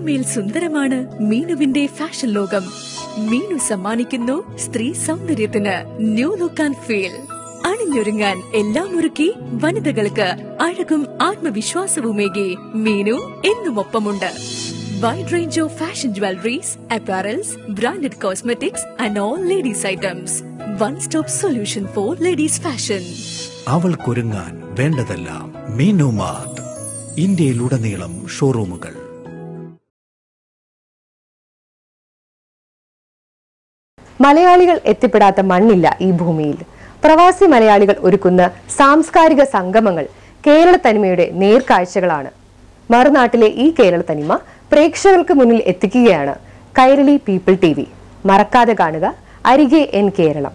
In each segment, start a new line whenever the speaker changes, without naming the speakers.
എത്രമേൽ സുന്ദരമാണ് മീനുവിന്റെ ഫാഷൻ ലോകം. മീനു സമ്മാനിക്കുന്നു സ്ത്രീ സൗന്ദര്യത്തിന് ന്യൂ ലുക്ക് ആൻഡ് ഫീൽ. അണിഞ്ഞൊരുങ്ങാൻ എല്ലാം ഒരുക്കി വനിതകൾക്ക് അഴകും ആത്മവിശ്വാസവുമേകി മീനു എന്നും ഒപ്പമുണ്ട്. Wide range of fashion jewelries, apparels, branded cosmetics and all ladies items. One-stop solution for ladies fashion.
അവൾക്കൊരുങ്ങാൻ വേണ്ടതെല്ലാം മീനു മാർട്ട്. ഇന്ത്യയിലുടനീളം ഷോറൂമുകൾ.
മലയാളികൾ എത്തിപ്പെടാത്ത മണ്ണില്ല ഈ ഭൂമിയിൽ. പ്രവാസി മലയാളികൾ ഒരുക്കുന്ന സാംസ്കാരിക സംഗമങ്ങൾ കേരള തനിമയുടെ നേർക്കാഴ്ചകളാണ്. മറുനാട്ടിലെ ഈ കേരള തനിമ പ്രേക്ഷകർക്ക് മുന്നിൽ എത്തിക്കുകയാണ് കൈരളി പീപ്പിൾ TV. മറക്കാതെ കാണുക അരികെ എൻ Keralam.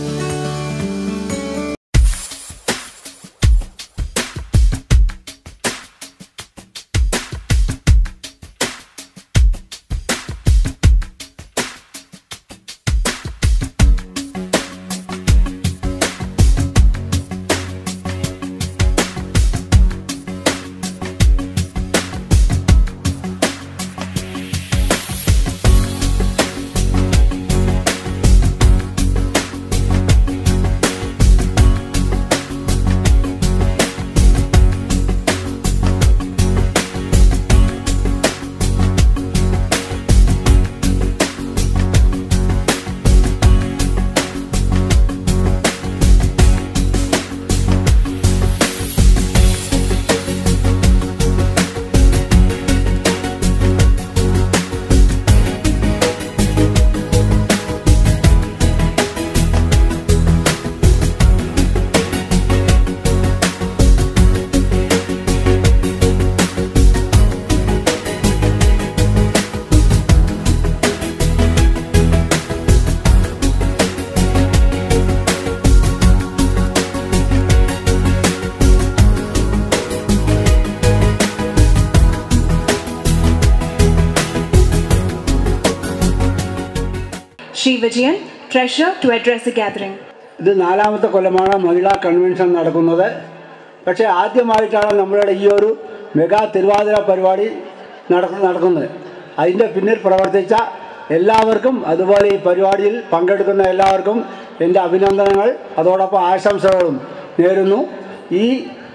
Sri Vijayan, Treasurer, to address the gathering.
ഇത് നാലാമത്തെ കൊല്ലമാണ് മഹിളാ കൺവെൻഷൻ നടക്കുന്നത്. പക്ഷേ ആദ്യമായിട്ടാണ് നമ്മളുടെ ഈ ഒരു മെഗാ തിരുവാതിര പരിപാടി നടക്കുന്നത്. അതിൻ്റെ പിന്നിൽ പ്രവർത്തിച്ച എല്ലാവർക്കും, അതുപോലെ ഈ പരിപാടിയിൽ പങ്കെടുക്കുന്ന എല്ലാവർക്കും എൻ്റെ അഭിനന്ദനങ്ങൾ, അതോടൊപ്പം ആശംസകളും നേരുന്നു. ഈ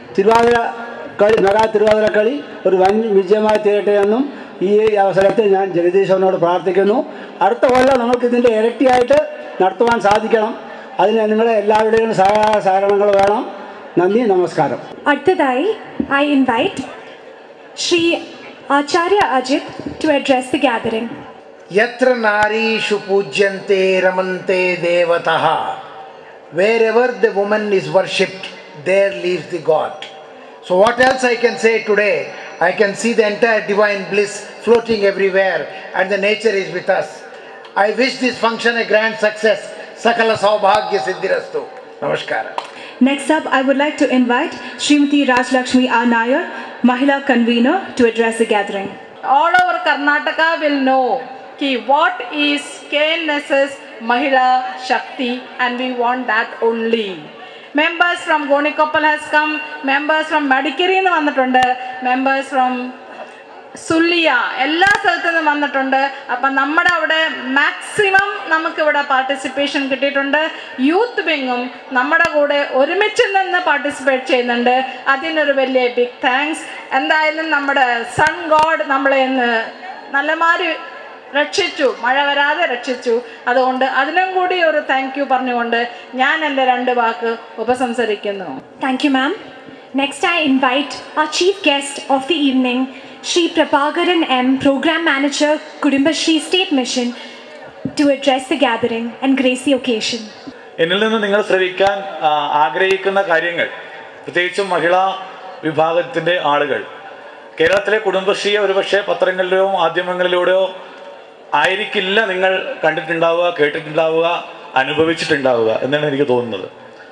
മെഗാ തിരുവാതിര കളി ഒരു വൻ വിജയമായി തീരട്ടെ എന്നും ഈ അവസരത്തിൽ ഞാൻ ജഗദീശ്വരനോട് പ്രാർത്ഥിക്കുന്നു. അടുത്ത കൊല്ലം നമുക്ക് ഇതിൻ്റെ ഇരട്ടിയായിട്ട് നടത്തുവാൻ സാധിക്കണം. അതിന് നിങ്ങളെ എല്ലാവരുടെയും സഹകരണങ്ങൾ വേണം. നന്ദി, നമസ്കാരം.
അടുത്തതായി I invite Shri Acharya Ajit to address the gathering.
Yatra narishu pujyante ramante devataha. Wherever the woman is worshipped, there lives the God. So what else I can say today? I can see the entire divine bliss floating everywhere, and the nature is with us. I wish this function a grand success. Sakala Saubhagya Siddhirastu. Namaskara.
Next up, I would like to invite Srimati Rajlakshmi R. Nair, Mahila Convener, to address the gathering.
All over Karnataka will know what is KNSS Mahila Shakti, and we want that only. Members from Gonikoppal has come, members from Madikeri vannittund, members from Sulliya, എല്ലാ സ്ഥലത്തു നിന്നും വന്നിട്ടുണ്ട്. അപ്പം നമ്മുടെ അവിടെ maximum നമുക്കിവിടെ participation കിട്ടിയിട്ടുണ്ട്. Youth വിങ്ങും നമ്മുടെ കൂടെ ഒരുമിച്ച് നിന്ന് പാർട്ടിസിപ്പേറ്റ് ചെയ്യുന്നുണ്ട്. അതിനൊരു വലിയ ബിഗ് താങ്ക്സ്. എന്തായാലും നമ്മുടെ സൺ ഗോഡ് നമ്മളെ ഇന്ന് നല്ലമാതിരി രക്ഷിച്ചു, മഴ വരാതെ രക്ഷിച്ചു. അതുകൊണ്ട് അതിനും കൂടി ഒരു താങ്ക് യു പറഞ്ഞുകൊണ്ട് ഞാൻ എൻ്റെ 2 വാക്ക് ഉപസംസരിക്കുന്നു.
Thank you, ma'am. Next, I invite our chief guest of the evening, Shri Prabhakaran M, Program Manager, Kudumbashree State Mission, to address the gathering and grace the occasion.
എന്നിൽ നിന്ന് നിങ്ങൾ ശ്രവിക്കാൻ ആഗ്രഹിക്കുന്ന കാര്യങ്ങൾ, പ്രത്യേകിച്ചും മഹിളാ വിഭാഗത്തിൻ്റെ ആളുകൾ, കേരളത്തിലെ കുടുംബശ്രീയെ ഒരുപക്ഷെ പത്രങ്ങളിലോ മാധ്യമങ്ങളിലൂടെയോ ആയിരിക്കില്ല നിങ്ങൾ കണ്ടിട്ടുണ്ടാവുക, കേട്ടിട്ടുണ്ടാവുക, അനുഭവിച്ചിട്ടുണ്ടാവുക എന്നാണ് എനിക്ക് തോന്നുന്നത്.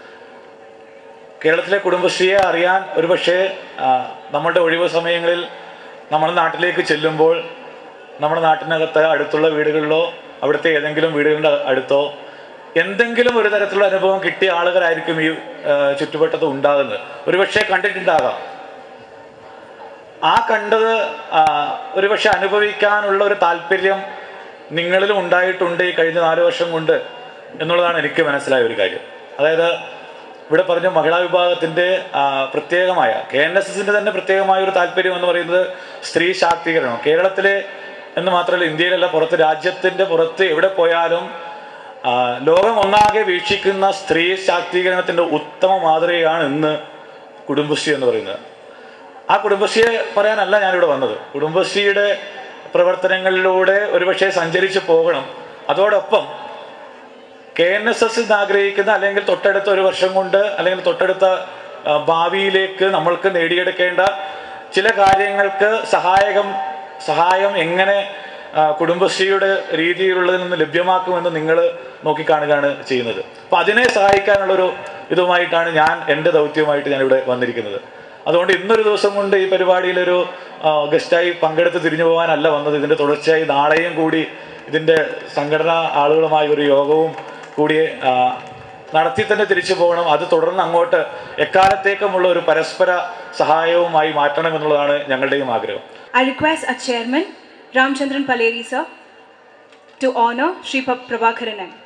കേരളത്തിലെ കുടുംബശ്രീയെ അറിയാൻ ഒരുപക്ഷെ നമ്മളുടെ ഒഴിവ് സമയങ്ങളിൽ നമ്മുടെ നാട്ടിലേക്ക് ചെല്ലുമ്പോൾ നമ്മുടെ നാട്ടിനകത്ത് അടുത്തുള്ള വീടുകളിലോ അവിടുത്തെ ഏതെങ്കിലും വീടുകളുടെ അടുത്തോ എന്തെങ്കിലും ഒരു തരത്തിലുള്ള അനുഭവം കിട്ടിയ ആളുകളായിരിക്കും ഈ ചുറ്റുവട്ടത്ത് ഉണ്ടാകുന്നത്. ഒരുപക്ഷെ കണ്ടിട്ടുണ്ടാകാം. ആ കണ്ടത് ഒരുപക്ഷെ അനുഭവിക്കാനുള്ള ഒരു താല്പര്യം നിങ്ങളിലും ഉണ്ടായിട്ടുണ്ട് ഈ കഴിഞ്ഞ 4 വർഷം കൊണ്ട് എന്നുള്ളതാണ് എനിക്ക് മനസ്സിലായ ഒരു കാര്യം. അതായത് ഇവിടെ പറഞ്ഞ മഹിളാ വിഭാഗത്തിൻ്റെ പ്രത്യേകമായ KNSSന്റെ തന്നെ പ്രത്യേകമായ ഒരു താല്പര്യം എന്ന് പറയുന്നത് സ്ത്രീ ശാക്തീകരണം. കേരളത്തിലെ എന്ന് മാത്രമല്ല, ഇന്ത്യയിലല്ല, പുറത്ത്, രാജ്യത്തിൻ്റെ പുറത്ത് എവിടെ പോയാലും ലോകം ഒന്നാകെ വീക്ഷിക്കുന്ന സ്ത്രീ ശാക്തീകരണത്തിൻ്റെ ഉത്തമ മാതൃകയാണ് ഇന്ന് കുടുംബശ്രീ എന്ന് പറയുന്നത്. ആ കുടുംബശ്രീയെ പറയാനല്ല ഞാനിവിടെ വന്നത്. കുടുംബശ്രീയുടെ പ്രവർത്തനങ്ങളിലൂടെ ഒരുപക്ഷെ സഞ്ചരിച്ച് പോകണം. അതോടൊപ്പം KNSS ആഗ്രഹിക്കുന്ന, അല്ലെങ്കിൽ തൊട്ടടുത്ത 1 വർഷം കൊണ്ട്, അല്ലെങ്കിൽ തൊട്ടടുത്ത ഭാവിയിലേക്ക് നമ്മൾക്ക് നേടിയെടുക്കേണ്ട ചില കാര്യങ്ങൾക്ക് സഹായം എങ്ങനെ കുടുംബശ്രീയുടെ രീതിയിലുള്ളതിൽ നിന്ന് ലഭ്യമാക്കുമെന്ന് നിങ്ങൾ നോക്കിക്കാണുകയാണ് ചെയ്യുന്നത്. അപ്പം അതിനെ സഹായിക്കാനുള്ളൊരു ഇതുമായിട്ടാണ് ഞാൻ എൻ്റെ ദൗത്യവുമായിട്ട് ഞാനിവിടെ വന്നിരിക്കുന്നത്. അതുകൊണ്ട് ഇന്നൊരു ദിവസം കൊണ്ട് ഈ പരിപാടിയിലൊരു ഗസ്റ്റായി പങ്കെടുത്ത് തിരിഞ്ഞു പോകാനല്ല വന്നത്. ഇതിൻ്റെ തുടർച്ചയായി നാളെയും കൂടി ഇതിൻ്റെ സംഘടനാ ആളുകളുമായി ഒരു യോഗവും കൂടി നടത്തി തന്നെ തിരിച്ചു പോകണം. അത് തുടർന്ന് അങ്ങോട്ട് എക്കാലത്തേക്കുമുള്ള ഒരു പരസ്പര സഹായവുമായി മാറ്റണം എന്നുള്ളതാണ് ഞങ്ങളുടെയും ആഗ്രഹം.
I request our chairman, Ramchandran Paleri sir, to honor Shri Prabhakaran M.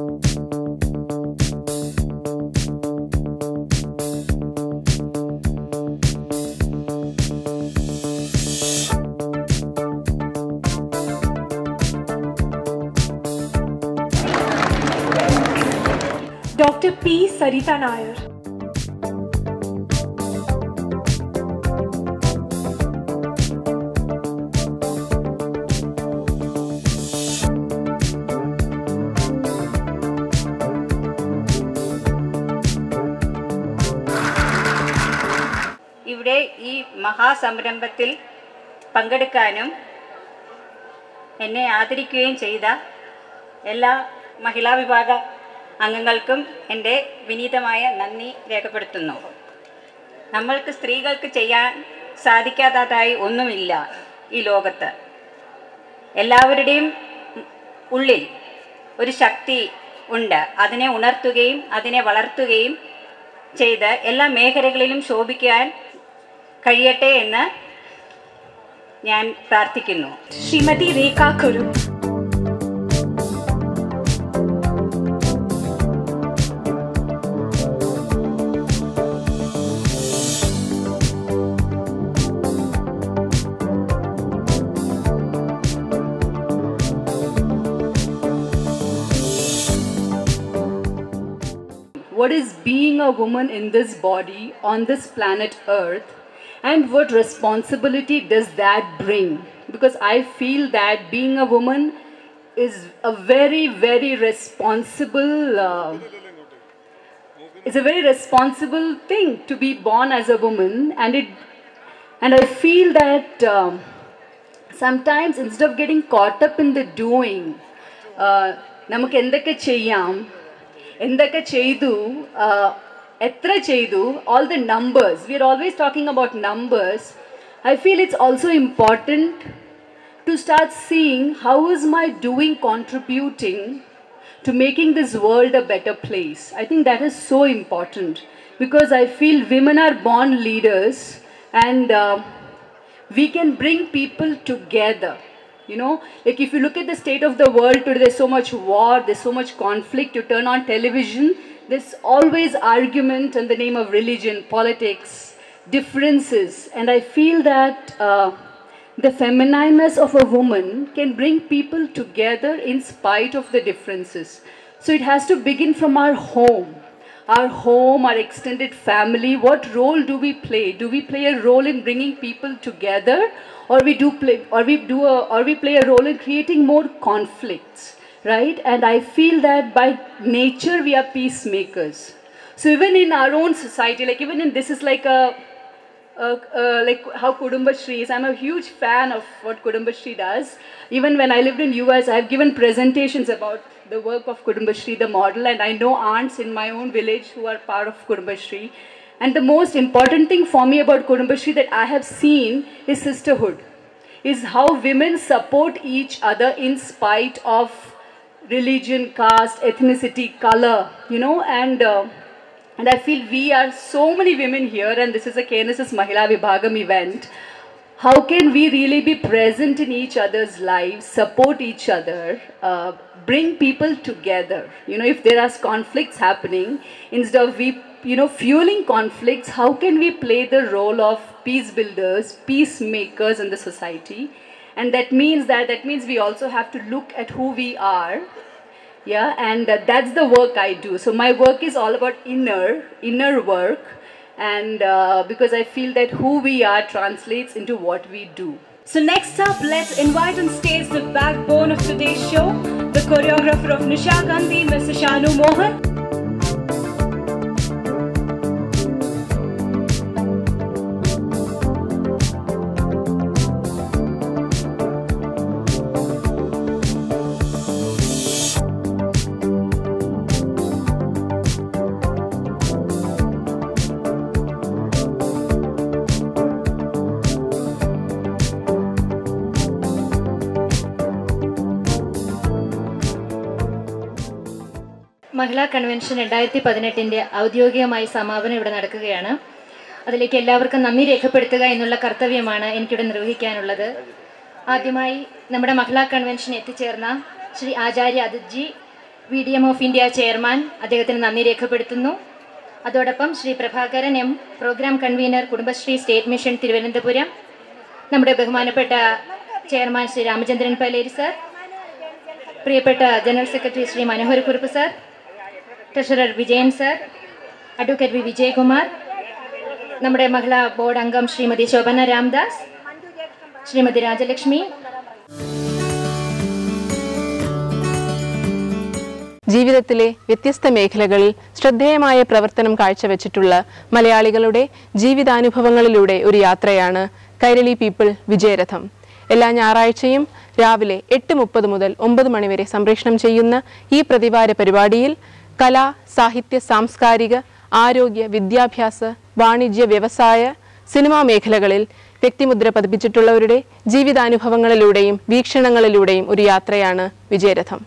Dr. P. Sarita Nair.
ഇവിടെ ഈ മഹാസംരംഭത്തിൽ പങ്കെടുക്കാനും എന്നെ ആദരിക്കുകയും ചെയ്ത എല്ലാ മഹിളാ വിഭാഗ അംഗങ്ങൾക്കും എൻ്റെ വിനീതമായ നന്ദി രേഖപ്പെടുത്തുന്നു. നമ്മൾക്ക് സ്ത്രീകൾക്ക് ചെയ്യാൻ സാധിക്കാത്തതായി ഒന്നുമില്ല ഈ ലോകത്ത്. എല്ലാവരുടെയും ഉള്ളിൽ ഒരു ശക്തി ഉണ്ട്. അതിനെ ഉണർത്തുകയും അതിനെ വളർത്തുകയും ചെയ്ത് എല്ലാ മേഖലകളിലും ശോഭിക്കാൻ കഴിയട്ടെ എന്ന് ഞാൻ പ്രാർത്ഥിക്കുന്നു.
ശ്രീമതി രേഖ കുരു.
What is being a woman in this body on this planet Earth, and what responsibility does that bring? Because I feel that being a woman is a very, very responsible it's a very responsible thing to be born as a woman, and I feel that sometimes instead of getting caught up in the doing, namak endake cheyyam, endake cheydu, etra cheydu, all the numbers, we are always talking about numbers. I feel it's also important to start seeing how is my doing contributing to making this world a better place. I think that is so important, because I feel women are born leaders, and we can bring people together. You know, like if you look at the state of the world today, there's so much war, there's so much conflict. You turn on television, there's always argument in the name of religion, politics, differences. And I feel that the feminineness of a woman can bring people together in spite of the differences. So it has to begin from our home, our extended family. What role do we play? Do we play a role in bringing people together, or we play a role in creating more conflicts, right? And I feel that by nature we are peacemakers. So even in our own society, like even in this is like like how Kudumbashri is. I'm a huge fan of what Kudumbashri does. Even when I lived in US, I've given presentations about the work of Kudumbashri, the model, and I know aunts in my own village who are part of Kudumbashri. And the most important thing for me about Kudumbashri that I have seen is sisterhood, is how women support each other in spite of religion, caste, ethnicity, color, you know, and I feel we are so many women here, and this is a KNSS Mahila Vibhagam event. how can we really be present in each other's lives, support each other, bring people together? If there are conflicts happening, instead of fueling conflicts, how can we play the role of peace builders, peacemakers in the society? And that means we also have to look at who we are. Yeah, and that's the work I do. So my work is all about inner work, and because I feel that who we are translates into what we do.
So next up, let's invite on stage the backbone of today's show, the choreographer of Nisha Gandhi, Mr. Shanu Mohan.
മഹിളാ convention 2018 ഔദ്യോഗികമായി സമാപനം ഇവിടെ നടക്കുകയാണ്. അതിലേക്ക് എല്ലാവർക്കും നന്ദി രേഖപ്പെടുത്തുക എന്നുള്ള കർത്തവ്യമാണ് എനിക്കിവിടെ നിർവഹിക്കാനുള്ളത്. ആദ്യമായി നമ്മുടെ മഹിളാ കൺവെൻഷൻ എത്തിച്ചേർന്ന Shri Acharya Adithji, VDM of India chairman, അദ്ദേഹത്തിന് നന്ദി രേഖപ്പെടുത്തുന്നു. അതോടൊപ്പം Shri Prabhakaran M, programme convener, Kudumbashree state mission Thiruvananthapuram, നമ്മുടെ ബഹുമാനപ്പെട്ട ചെയർമാൻ ശ്രീ രാമചന്ദ്രൻ പലേരി സർ, പ്രിയപ്പെട്ട general secretary Shri Manohar Kurup sir, treasurer Vijayan sir, advocate V Vijayakumar, നമ്മുടെ മഹിളാ ബോർഡ് അംഗം ശ്രീമതി ശോഭന രാംദാസ്, ശ്രീമതി രാജലക്ഷ്മി.
ജീവിതത്തിലെ വ്യത്യസ്ത മേഖലകളിൽ ശ്രദ്ധേയമായ പ്രവർത്തനം കാഴ്ചവെച്ചിട്ടുള്ള മലയാളികളുടെ ജീവിതാനുഭവങ്ങളിലൂടെ ഒരു യാത്രയാണ് കൈരളി പീപ്പിൾ വിജയരഥം. എല്ലാ ഞായറാഴ്ചയും രാവിലെ 8:30 മുതൽ 9 മണി വരെ സംപ്രേഷണം ചെയ്യുന്ന ഈ പ്രതിവാര പരിപാടിയിൽ കലാ, സാഹിത്യ, സാംസ്കാരിക, ആരോഗ്യ, വിദ്യാഭ്യാസ, വാണിജ്യ, വ്യവസായ, സിനിമാ മേഖലകളിൽ വ്യക്തിമുദ്ര പതിപ്പിച്ചിട്ടുള്ളവരുടെ ജീവിതാനുഭവങ്ങളിലൂടെയും വീക്ഷണങ്ങളിലൂടെയും ഒരു യാത്രയാണ് വിജയരഥം.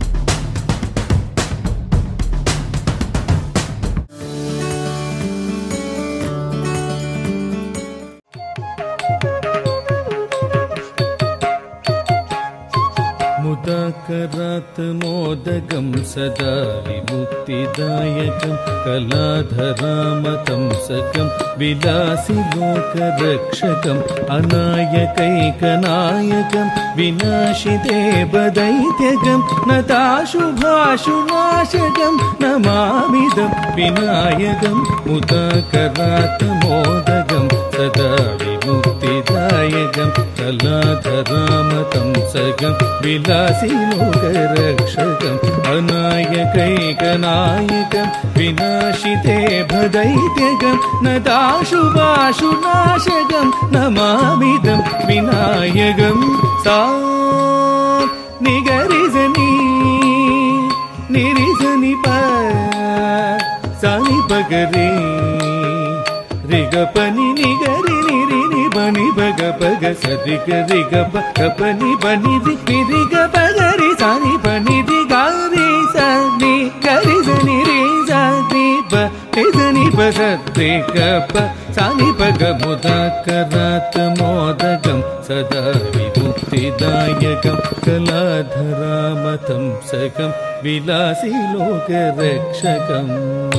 मुदाकरात् मोदकं सदा विमुक्तिदायकं कलाधरामतंसकं विलासि लोकरक्षकं अनायकैकनायकं विनाशिते दैत्यकं नताशुभाशुनाशकं नमामिदं विनायकं मुदाकरात् मोदकं सदा विमुक्तिदायकं कलाधरामतंसकं विलासि लोकरक्षकम् अनायकैकनायकं विनाशिते दैत्यकं नताशुभाशुनाशकं नमामिदं विनायकं. सा निगरिजनि निरिजनि प सानि पगरे रिगपनि निगरि निरि बनि बग बग सदि गरि गप गपनि बनि रि ग बगरि सानि बनि रि गारि सनि गरि सनि रि सनि ब सनि ब सदि गप सानि बग मुदाकरात् मोदकं सदा विमुक्तिदायकं कलाधरामतंसकं विलासि लोकरक्षकम्.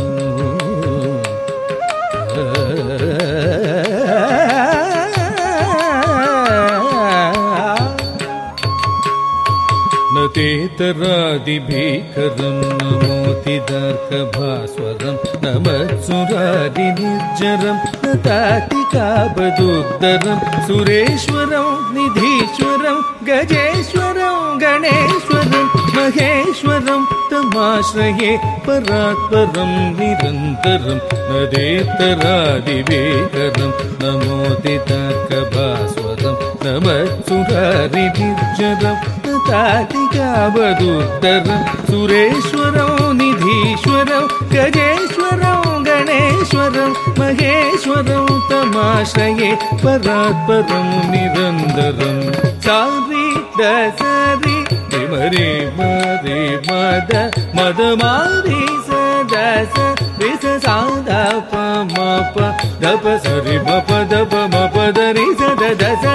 तेतरादिभीकरं नमोतिदार्कभास्वरं नमत्सुरादिनिर्जरं नतातिकाबदुत्तरं सुरेश्वरं निधीश्वरं गजेश्वरं गणेश्वरं महेश्वरं तमाश्रये परात्परं निरन्तरं नदेतरादिभीकरं नमोतिदार्कभास्वरं नमत्सुरादिनिर्जरं तातिकावदुत्तरं सुरेश्वरं निधीश्वरं गजेश्वरं गणेश्वरं महेश्वरं तमाश्रये परात्परं निरन्तरं. सारि दसरि रे मरे मद मद मारि सदस रिस सादा प म प द प सरि म प द प म प द रि स द द स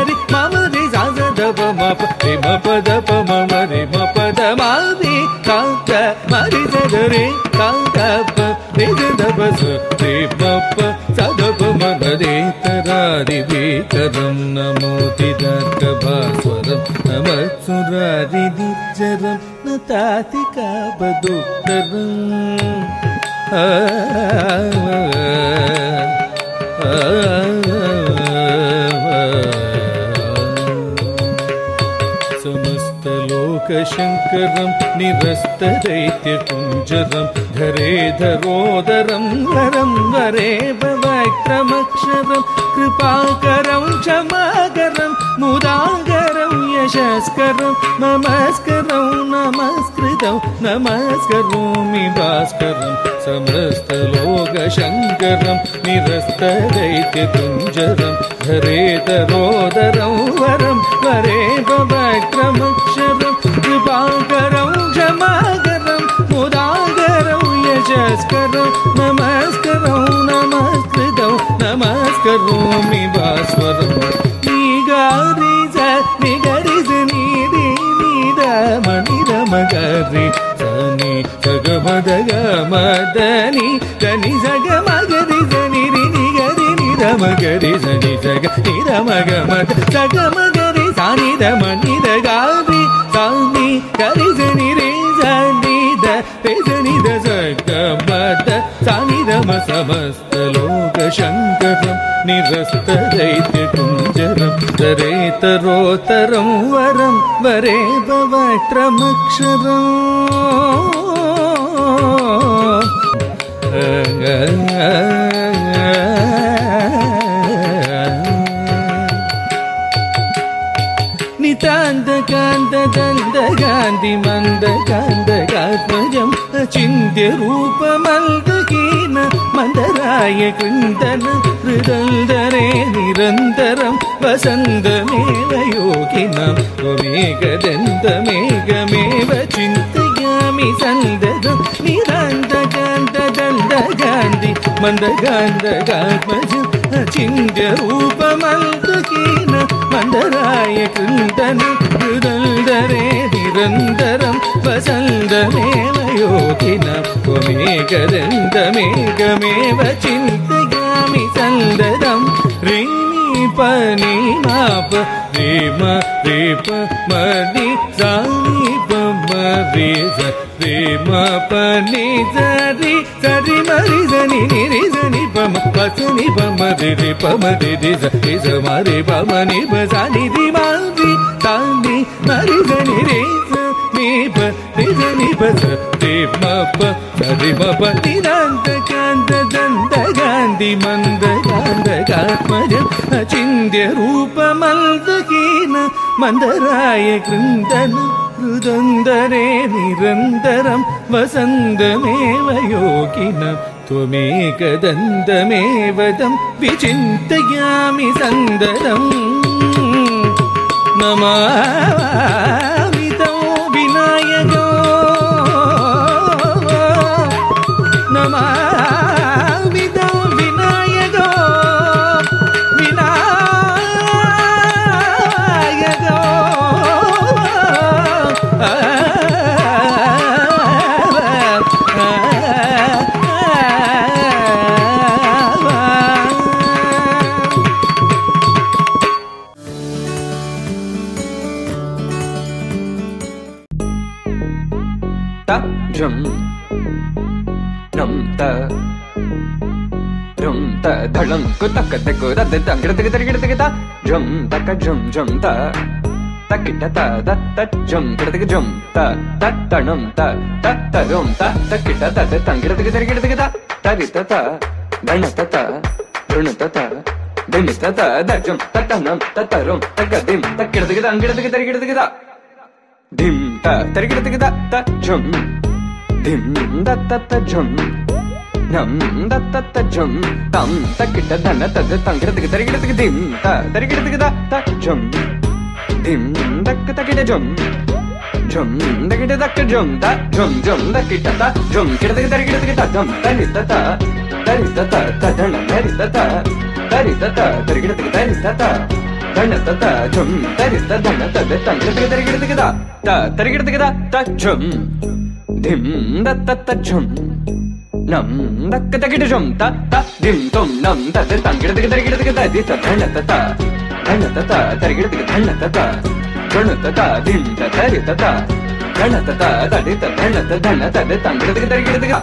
नमोऽतिरेतरादिभीकरं नमोऽतिदर्कभास्वरं नमत्सुरारिनिज्जरं समस्तलोकशङ्करं निरस्तदैत्यकुञ्जरं धरेधरोदरं वरं वरे भवक्रमक्षरं कृपाकरं क्षमाकरं मुदाकरं यशस्करं नमस्करं नमस्कृतं नमस्करोमि भास्करं समस्तलोकशङ्करं निरस्तदैत्यकुञ्जरं धरेधरोदरं वरं वरे भवक्रमक्षरं कृपाकरं क्षमाकरं मुदाकरं यशस्करं नमस्करं नमस्कृतं नमस्करोमि भास्वरं निगारिज निगरिज निरि निदमनिरमगरि सनि सगमदगमदनि गनि सगमगरि सनिरि निगरि निरमगरि सनि सग निरमगमद सगमगरि सानिदमनिदगारि सानि गरि सनिरि सनिद रेसनिद सगमद सानिदम समस्तलोकशङ्करं निरस्तदैत्यकुञ्जरं दरेतरोत्तरं वरं वरे भवक्रमक्षरम् नितान्तकान्तदन्तकान्ति मन्दकान्तकात्मजम् चिन्त्यरूपमल्दकीन मन्दराय कृन्दन हृदल्दरे निरन्तरं वसन्तमेव योगिनां त्वमेकदन्तमेकमेव चिन्तयामि सन्ददं निरान्तकान्तदन्तकान्ति मन्दकान्तकात्मजम् चिन्त्यरूपमल्दकीन मन्दराय कृन्दन हृदल्दरे निरन्तरं वसन्तमेव योगिनां त्वमेकदन्तमेकमेव चिन्तयामि सन्ददं रीनि पनि माप रेम रेप मनि सानि पम रे रेम पनि सरि सरि मरि सनि निरि सनि पम पसनि पम रे रे पम रे रे सरि समरि पम नि प सनि रि मरि सानि मरि सनि रे नि प रे सनि प स रे म प सरि म प निरान्तकान्तदन्तकान्ति मन्दकान्तकात्मजं चिन्त्यरूपमल्दकीन मन्दराय कृन्दन हृदन्दरे निरन्तरं वसन्तमेव योगिनां त्वमेकदन्तमेव तं विचिन्तयामि सन्ददम् नमामि तं विनायको नमामि तं विनायको
Drum drum ta drum ta dhalam ko tak tak ko da da dang da da da da drum ta ka drum drum ta takita ta da ta drum da da drum ta ta tanam ta ta ta drum ta takita ta da dang da da da ta ri ta ta dana ta ta runa ta ta dim ta ta da drum ta tanam ta ta rum ta ka dim takita da dang da da dim ta tarikita da ta drum dim da ta ta drum nam da ta ta drum tam takita dana ta da tangira tarikita dim ta tarikita da ta drum dim da takita drum drum da kita da drum ta drum drum da kita ta drum kita tarikita drum tarita ta ta dana tarita ta tarikita tarita dana ta drum tarita dana ta da tangira tarikita ta tarikita ta drum dim da ta ta drum nam dak tak jum ta ta dim tum nam ta de tan gida gida gida gida di ta dhan ta ta tar gida gida dhan ta ta dhan ta ta dim ta tari ta ta dhan ta ta ta di ta dhan ta de tan gida gida gida gida.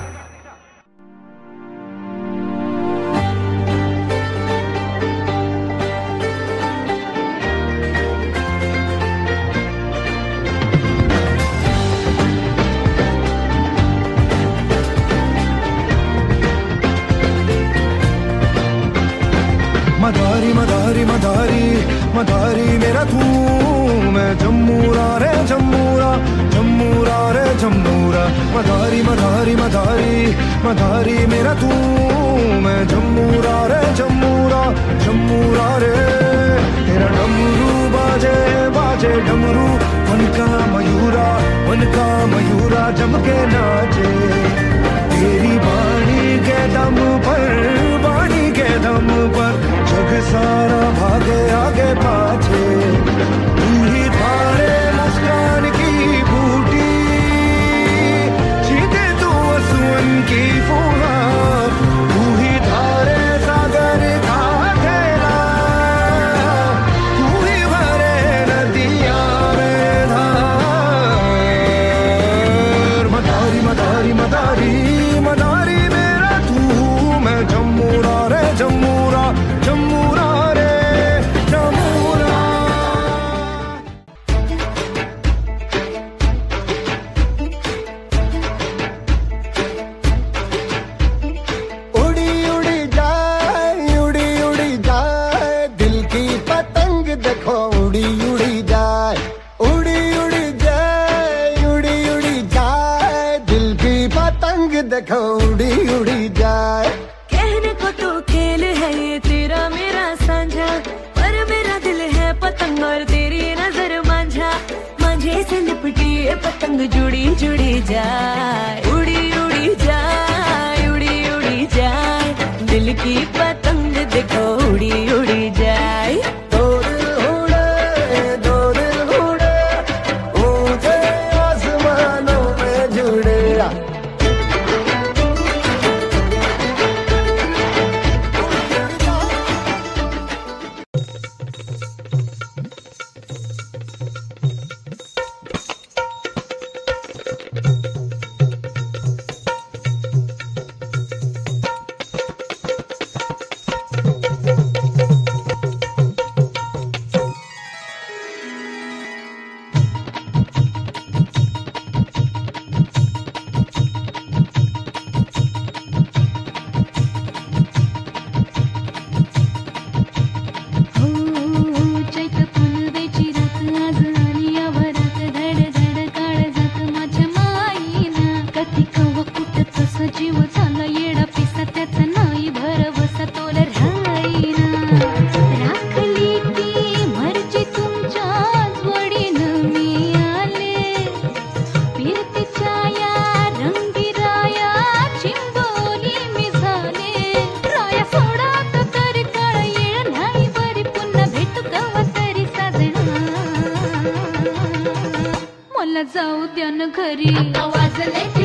मदारी मदारी मदारी मदारी मेरा तू मैं जम्मूरा रे जम्मूरा जम्मूरा रे जम्मूरा मदारी मदारी मदारी मदारी मेरा तू मैं जम्मूरा रे जम्मूरा जम्मूरा रे तेरा डमरू बाजे बाजे डमरू मन का मयूरा जम के नाचे तेरी बाणी के दम पर जग सारा भागे आगे पाछे तू ही थारे मुस्कान की बूटी छीटे तू असुअन की फुहार तू ही थारे सागर का घेरा तू ही भरे नदिया में धार मदारी मदारी मदारी मदारी मेरा तू मैं जम्मूरा रे जम्मूरा जम्मूरा रे जम्मूरा उड़ी उड़ी जाए दिल की पतंग देखो उड़ी उड़ी जाए उड़ी उड़ी जाए दिल की पतंग देखो उड़ी उड़ी जाए
कहने को तो खेल है ये तेरा मेरा साझा पर मेरा दिल है पतंग और तेरी नजर मांझा मांझे से लिपटी ये पतंग जुड़ी जुड़ी जाए उड़ी उड़ी जाए दिल की पतंग देखो उड़ी उड़ी जाए
दो दिल उड़े ऊंचे आसमानों में जुड़े
जीव झाला येडा पिसा त्याचा नाही भरवसा तोला राहीना राखली ती मर्जी तुमच्याच वडीनं मी आले फिरतीच्या या रंगीराया चिंबोली मी झाले राया सोडा तर काळ येळ नाही बरी पुन्हा भेटू कवा तरी साजना मला जाऊ द्या न घरी वाजले